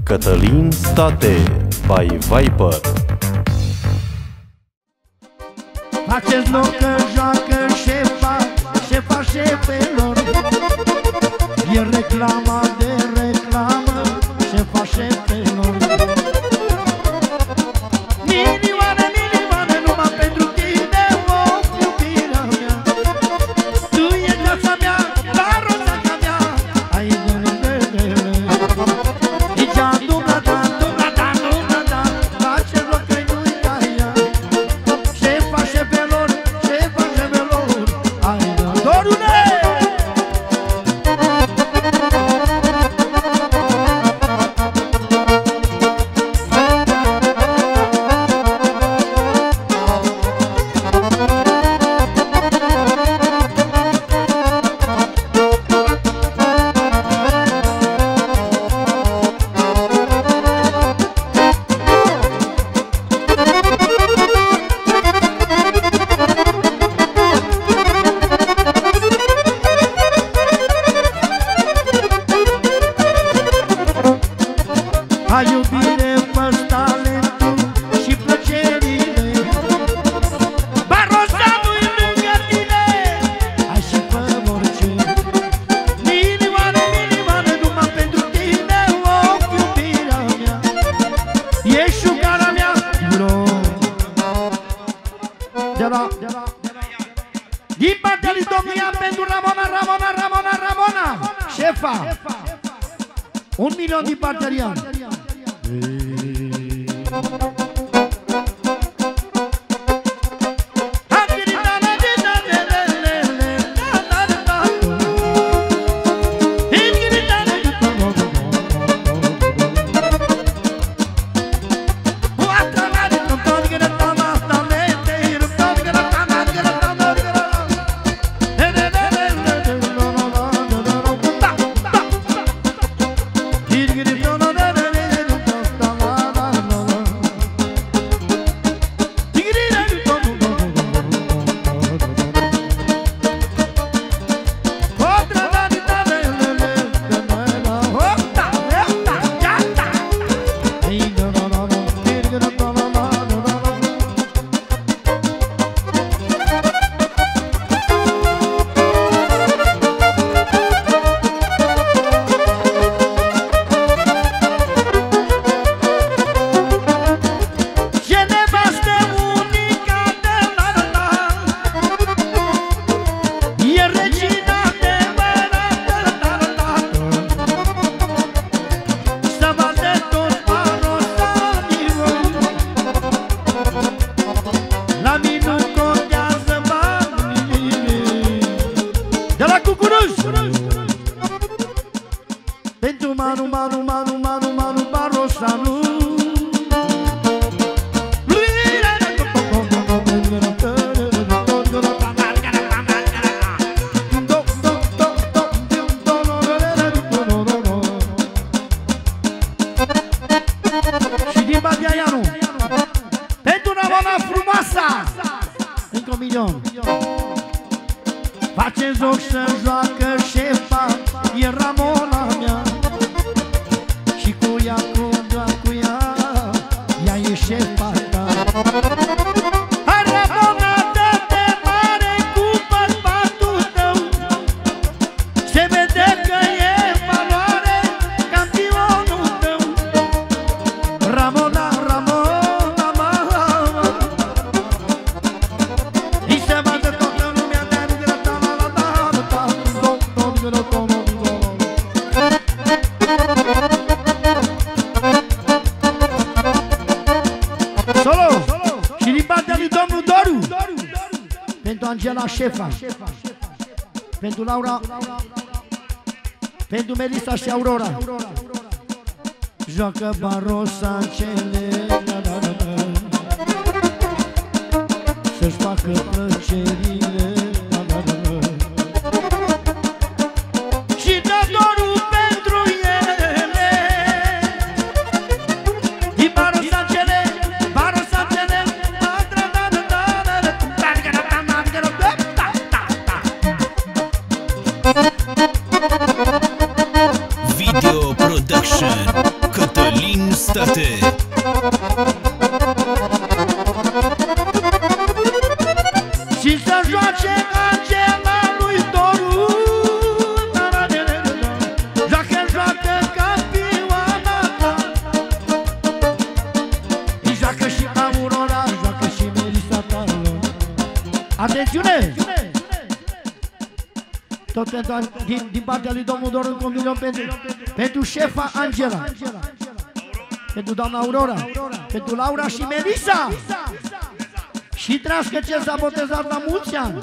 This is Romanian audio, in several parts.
Cătălin State by Viper. Faceți loc că joacă șefa șefilor. E reclama de reclamă, șefa șefilor. Milioane, milioane, numai pentru tine, o iubirea mea. Tu e viața mea, la rozaca mea. Ai nici a dumna-da, dumna-da, dumna-da. Faceți loc că nu-i aia. Șefa șefilor, șefa șefilor. Ai dorule! Ai iubire, fă-ți talentul și plăcerile. Barosanul-i lângă tine, ai și fă orice. Milioane, milioane, numai pentru tine, o iubirea mea. Ești șugara mea, din partea lui Domnia pentru Ramona, șefa. 1 milion din partea lui Ian. Pentru Manu Barosanu. Și din Badia Ianu, pentru Ramona frumoasa, încă 1 milion. Faceți joc să joacă șefa, e Ramona mea. Și cu ea, doar cu ea, ea e șefa ta. Ramona, dă-te mare cu bărbatul tău. Se vede că e valoare campionul tău. Ramona, îi se vadă toată lumea de Solo! Și din partea lui domnul Doru, pentru Angela șefa, pentru Laura, pentru Melissa și Aurora. Joacă barosancele, să-și facă plăcerile. Și dă dorul pentru ele. Din barosancele, Video Production. Cătălin State. Și să joace Angela lui Doru. Joacă campioana ta. Și joacă și Aurora, joacă și Melissa ta. Atențiune! Tot din partea lui domnul Doru, încă 1 milion pentru șefa Angela, pentru doamna Aurora, pentru Laura și Melissa. Și trească ce s-a botezat la mulți ani.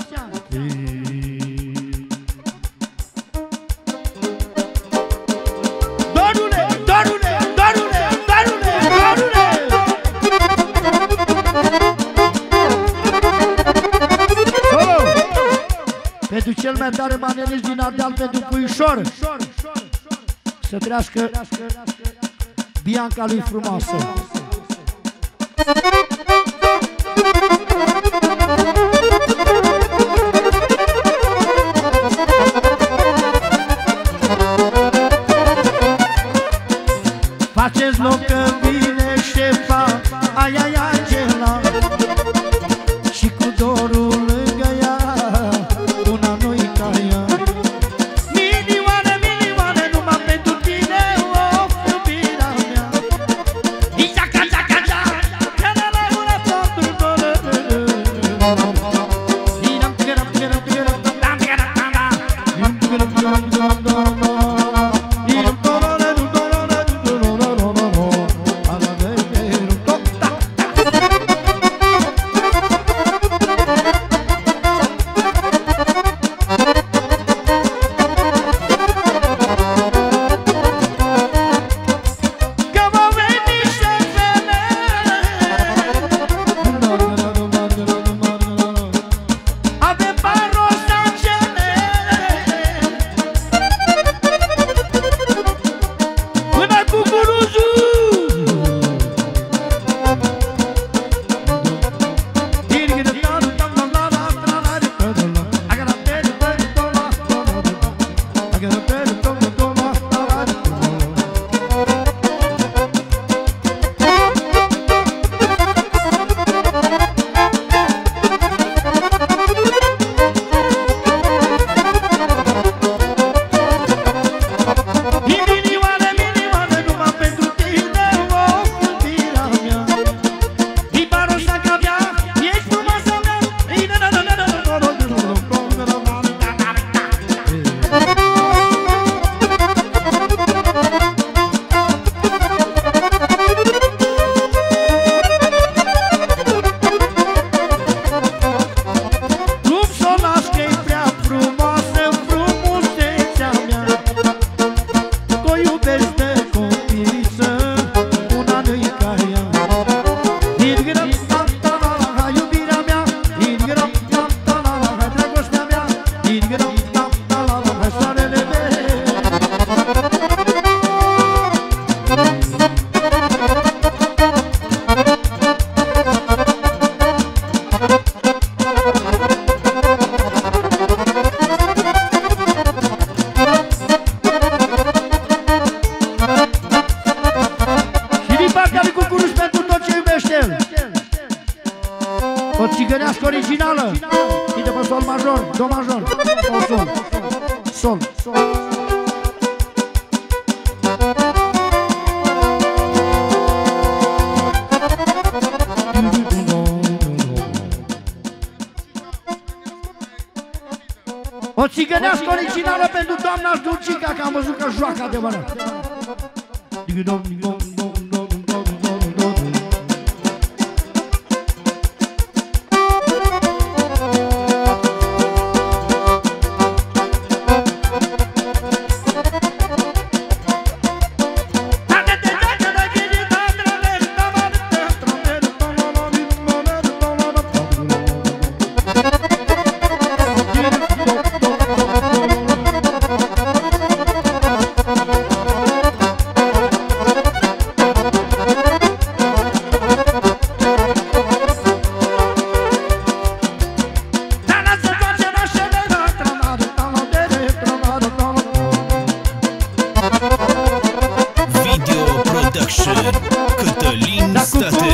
Dorule, Dorule, Dorule, Dorule, Dorule. Pentru cel mai tare manelist din Ardeal, pentru Puișor. Să trească Bianca lui frumoasă. Faceți loc că vine șefa, ai Angela. Și cu Dorul lângă ea, una nu-i ca ea. Milioane, milioane, numai pentru tine, o iubirea mea. Izaca, zaca, zaca, că ne la una totul dolă. Iram, tgărăm, tgărăm, tgărăm, tam, tgărăm, tam, tam. Iram, tgărăm, tgărăm, tgărăm, tgărăm. Iram, tolole, tolole, tolole. O țigănească originală. Uite pe sol major, do major, o sol, sol, sol. O țigănească originală pentru doamna Dulcica, că am văzut că joacă adevărat. Production, Cătălin State.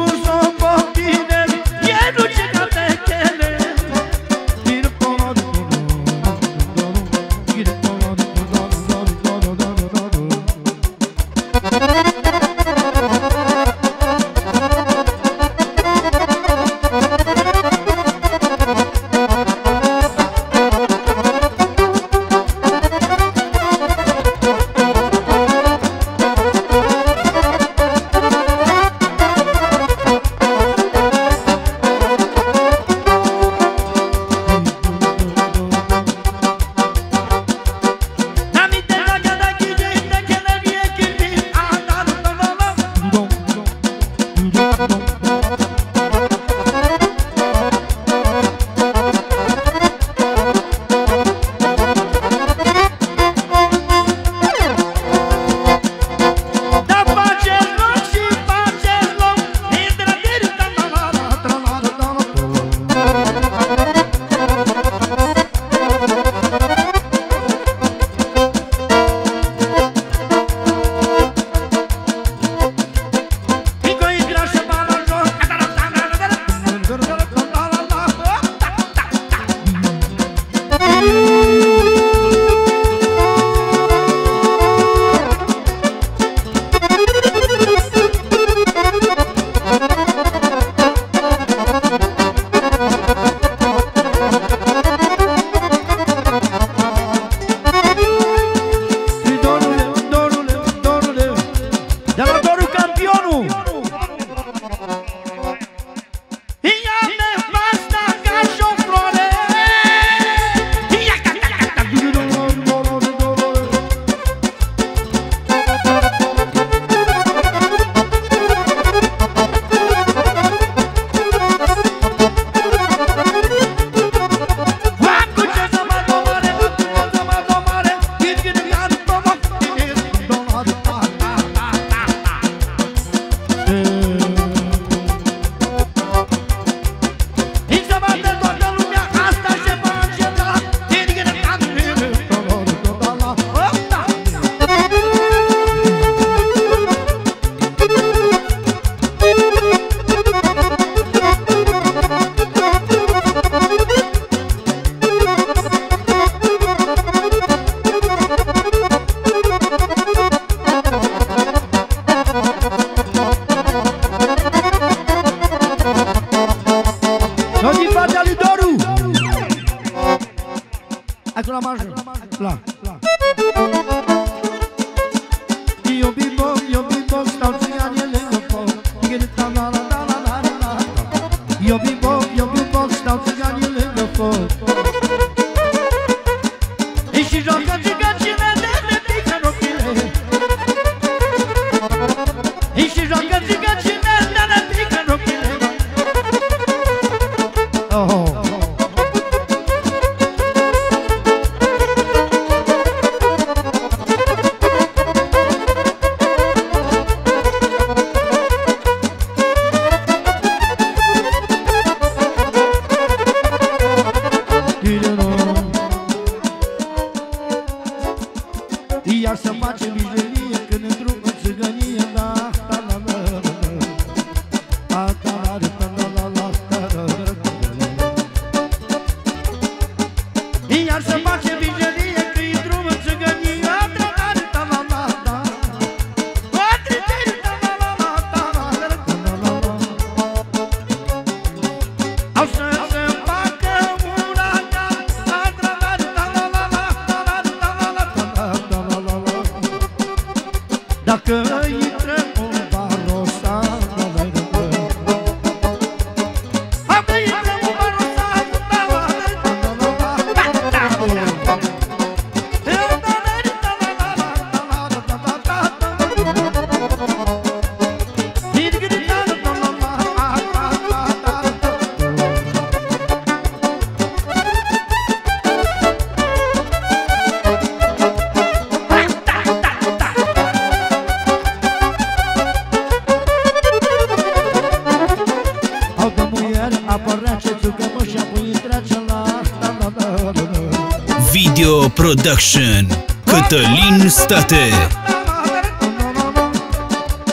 Video Production, Cătălin State.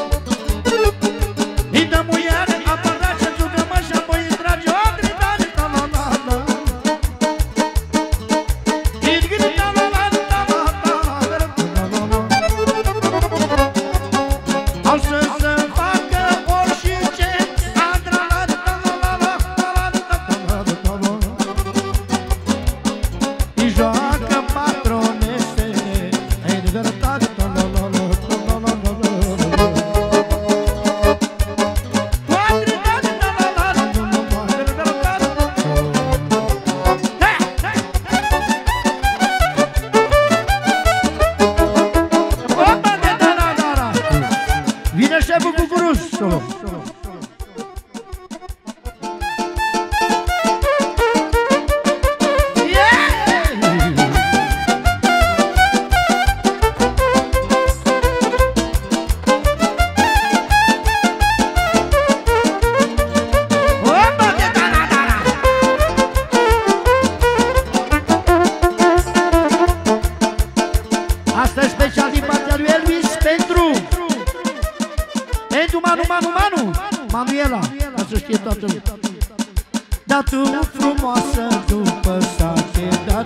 șeful Cucuruz. Asta e special din partea lui Elvis pentru Manu Manuela, ca să știe toată lumea. Dar tu frumoasă după sate,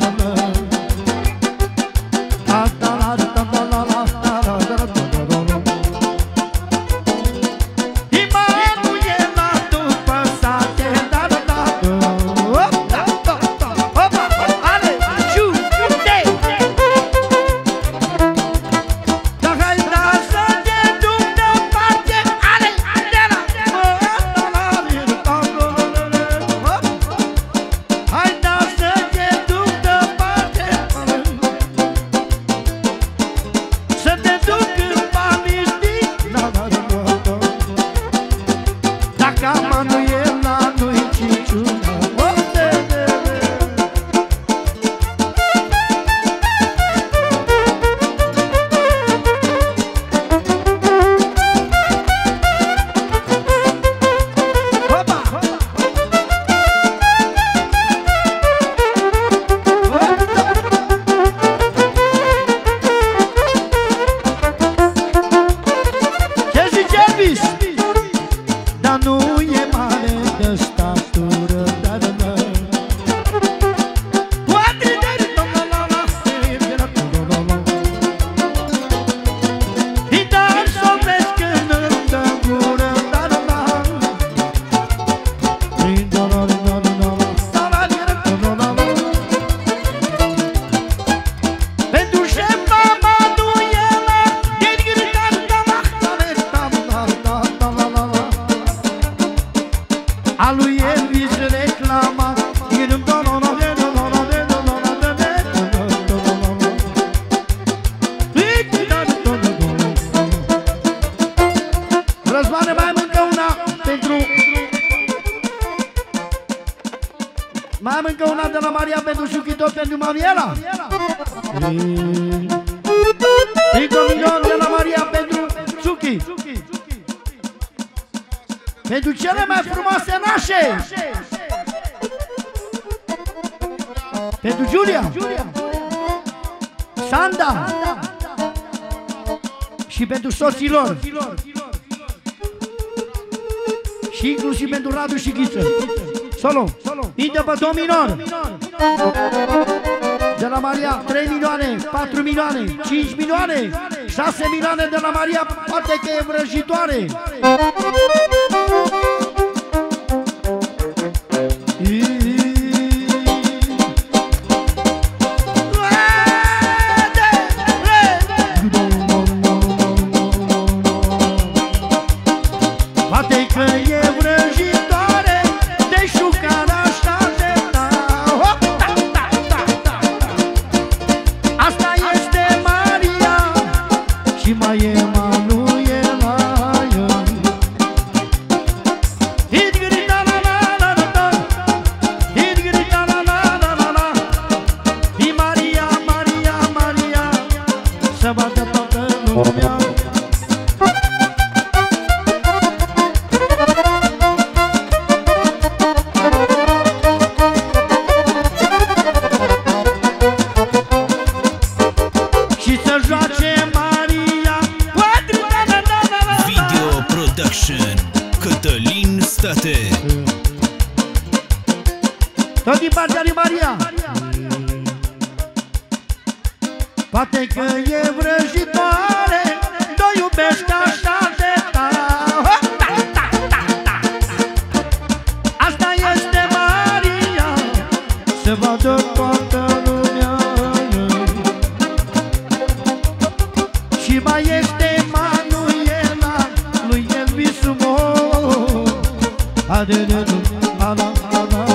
Mai am încă una de la Maria pentru Suchi, tot pentru Manuela. Încă un milion de la Maria pentru Suchi. Pentru cele mai frumoase nașe. Pentru Giulia, Sanda și pentru soții lor. Și inclusiv pentru Radu și Ghiță. Solo, intră pe do minor. De la Maria 3 milioane, 4 milioane, 5 milioane, 6 milioane de la Maria, poate că e vrăjitoare. Poate că e vrăjitoare, de șucara așa de ta. Asta este Maria și mai e Manuela. Hit grita la la la la la, hit grita la la la la la. Hi Maria, Maria, Maria, să bată toată lumea. Video Production Cătălin State. Tot din partea lui Maria. Poate că e vrăjitoare, te iubesc așa de tare. Asta este Maria, să vadă toată lumea. Și mai este Manuela, lui Elvis Mo. Adele, ala, ala,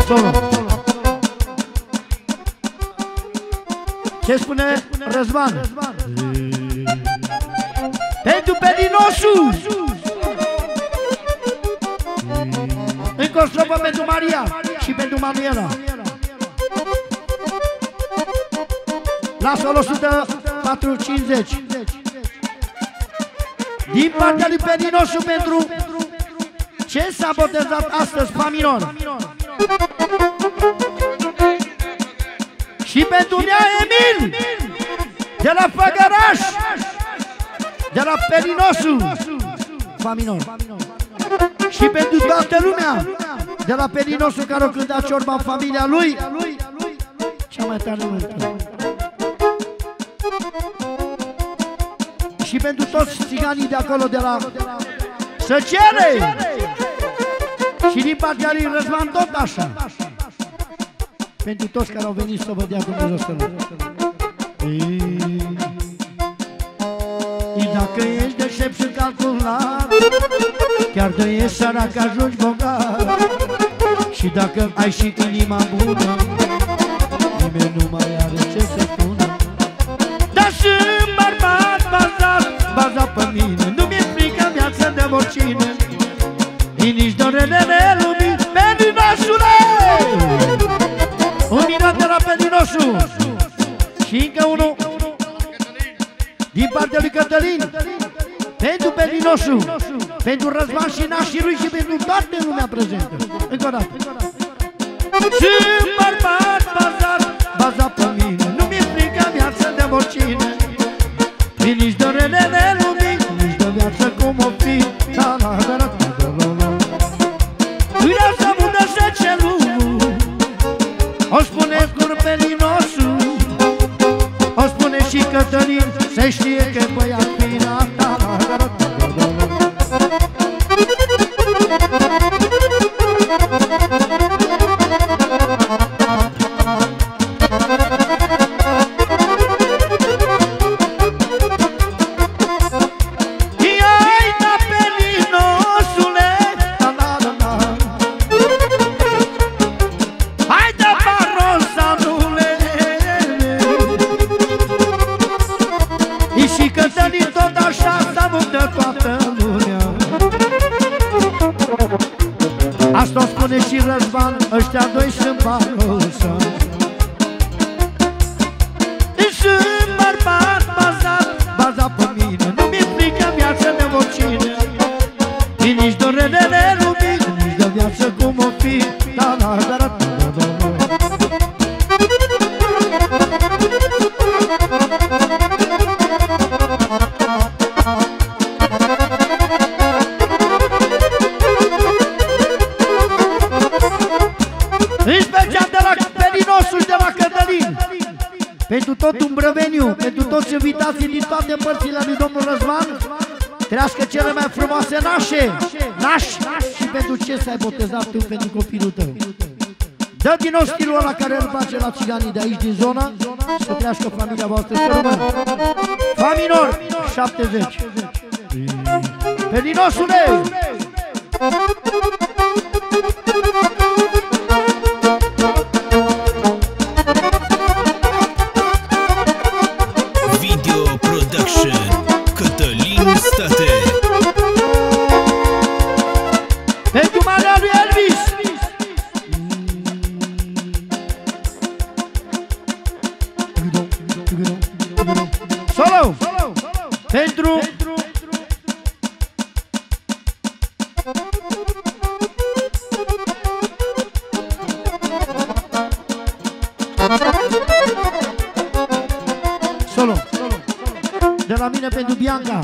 Solo. Ce spune Răzvan? Pentru Pelinosu. Încă o strofă pentru Maria și pentru Manuela. Lasă-l 104,50. Din partea lui Pelinosu pentru ce s-a botezat astăzi, fa minor. Și pentru Nea Emil de la Făgăraș, de la Pelinosu, fa minor. Și pentru toată lumea de la Pelinosu care o cânta ciorba în familia lui, cea mai tare multă. Și pentru toți țiganii de acolo, de la Săcere. Și din partea lui Răzvan tot așa. Pentru toți care au venit să vă dea Dumnezeu sănătate. Dacă ești deștept și calculat, chiar de ești sărac ajungi bogat. Și dacă ai și inima bună, nimeni nu mai are ce să spună. Dar sunt bărbat bazat pe mine, nu mi-e frică viața de oricine. Nici dorele lumii, Pelinoșule! Un minut de la Pelinosu. Și încă unul din partea lui Cătălin, pentru Pelinosu, pentru Răzvan și nașii lui și pentru toată lumea prezentă. Încă o dată. Sunt bărbat bazat pe mine, nu mi-e frică viața de oricine. Nici dorele lumii, nici de viață cum o fi. Vreau să mudă șecelul, o spune cur Pelinosu, o spune și Cătălin, se știe că băiat fina ta. Asta o spune și Răzvan, ăștia doi sunt barosă. Sunt bărbat bazat pe mine, nu mi-e frică viața de oricine. Nici dorele lumii, nici de viață cum o fi. Pentru tot Umbrăveniu, pentru toți invitații din toate părțile lui domnul Răzvan, trească cele mai frumoase nași și pentru ce s-ai botezat tu pentru copilul tău. Dă din nou stilul ăla care îl face la țiganii de aici din zonă, să trească familia voastră, să rămână. Fa minor, 70. Pelinosule! Cătălin State. Pentru marea lui Elvis. Solo. Pentru Solo. De la mine pentru Bianca.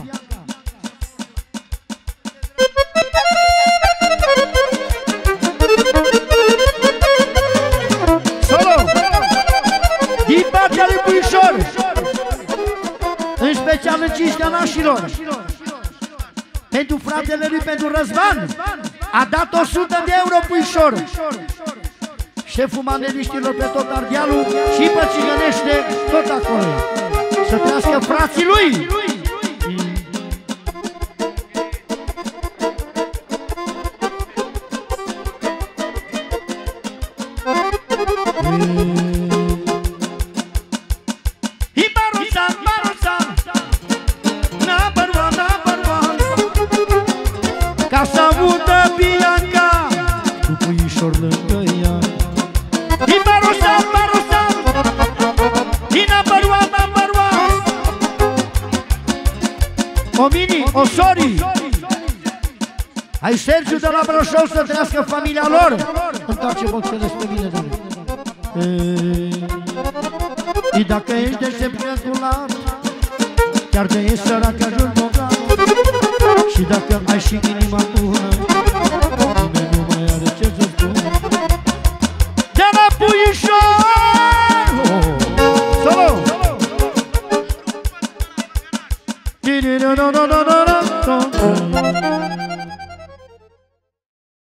Solo. Din partea lui Puișor, în special în cinstea nașilor. Pentru fratele lui, pentru Răzvan, a dat 100 de euro Puișor. Șeful maneliștilor pe tot Ardealul și pe Țigănește, tot acolo. Să trească frații lui! Ca să audă Bianca cu puișor lângă ea. Ibarosa, barosa, Ina Barua, Barua, o Mini, o Sori. Ai Sergiu de la Brașov să trăiască familia lor. Întoarce boxele spre mine, doamne. Și dacă ești deștept calculat, chiar de ești sărac ajungi bogat. Și dacă ai și inima bună,